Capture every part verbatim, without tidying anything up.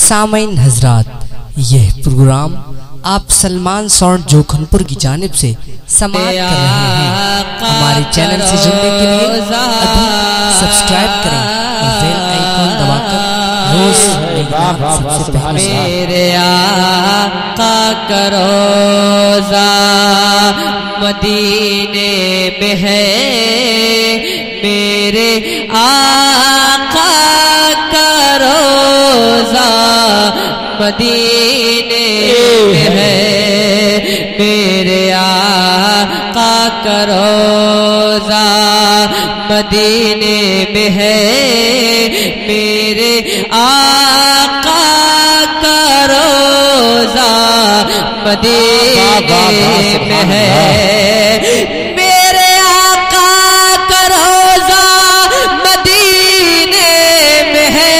सामईन हजरात, यह प्रोग्राम आप सलमान साउंड जोखनपुर की जानिब से समाप्त कर रहे हैं। हमारे चैनल से जुड़ने के लिए अभी सब्सक्राइब करें और बेल आइकॉन दबाकर रोज सबसे पहले मेरे आका करोजा मदीने में है, मेरे आका करोजा मदीने में है, मेरे आका करोजा मदीने में है, मेरे आका करोजा मदीने में है, मेरे आका करोजा मदीने में है,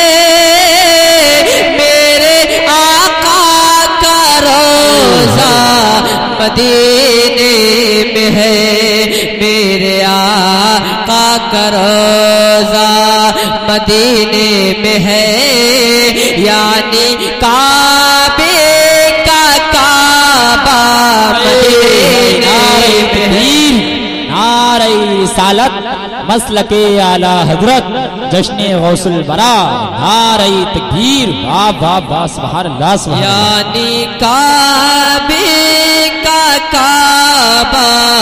मेरे आका करोजा मदीने में है, मेरे आका करोजा मदीने में है, यानी काबे का काबा मदीने में है। नारे सालत मसलके आला हजरत जश्ने गौसुल बरा, नारे तकबीर, वाह वाह वाह, सुभान अल्लाह सुभान अल्लाह। यानी काबे का काबा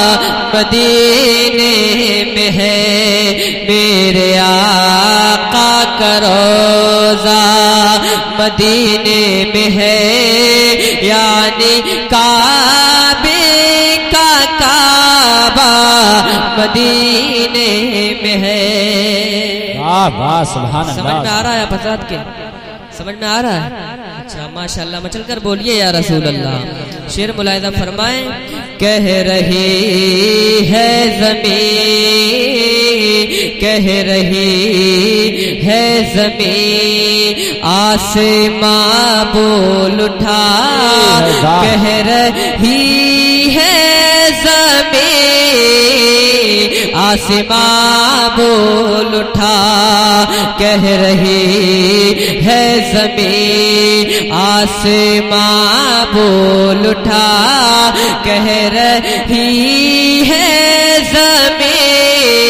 मदीने में है, मेरे आका करोजा मदीने में है, यानी काबे का काबा मदीने में है। वाह वाह सुभान अल्लाह। समझ में आ रहा है फसाद के? समझ में आ रहा है? अच्छा माशाल्लाह, मचल कर बोलिए या रसूल अल्लाह। शेर मुलाहिजा फरमाए, कह रही है ज़मीं, कह रही है ज़मीं, आसमां बोल उठा, कह रही है ज़मीं, आसमां बोल उठा, कह रही है ज़मीं, आसमां बोल उठा, कह रही है ज़मीं,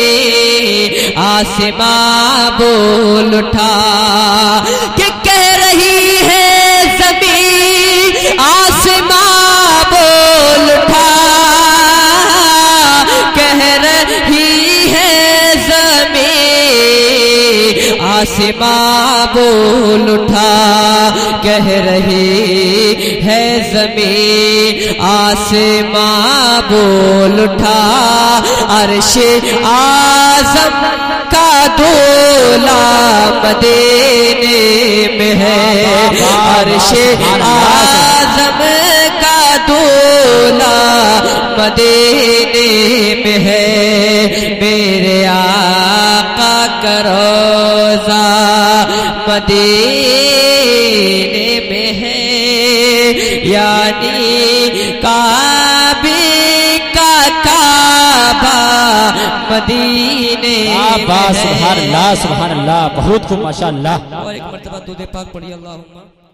आसमां बोल उठा, कि कह रही है ज़मीं, आसमां बोल उठा, कह रही है ज़मीं, आसमां बोल उठा, कह रही है ज़मीं, आसमां बोल उठा, अर्शे आज़म का दूल्हा मदीने में है, अर्शे आज़म का दूल्हा मदीने में है, मेरे आका करोजा मदीने में है, यानी काबे का काबा मदीने में है। सुभान अल्लाह सुभान अल्लाह, बहुत खूब माशाअल्लाह। और एक मर्तबा दूध पाक पढ़िए अल्लाहुम्मा।